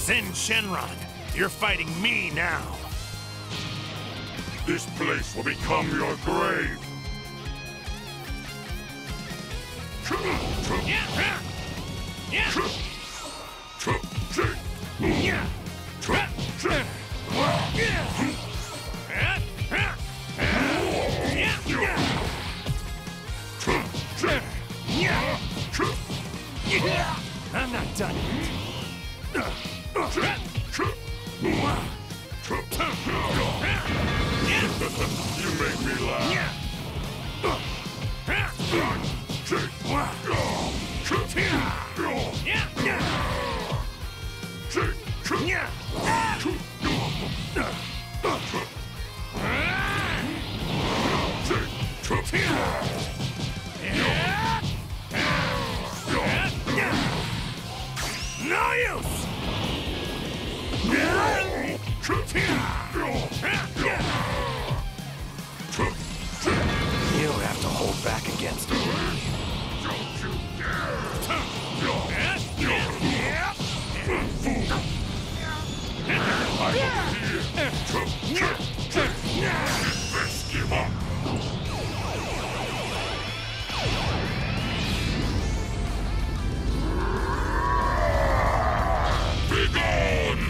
Sin Shenron, you're fighting me now. This place will become your grave. I'm not done yet. You make me laugh. No use! You don't have to hold back against me. Don't you dare! Best give up. Be gone!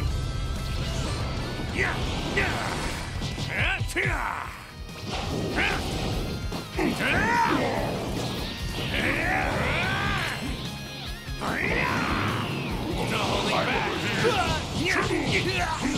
No holding back.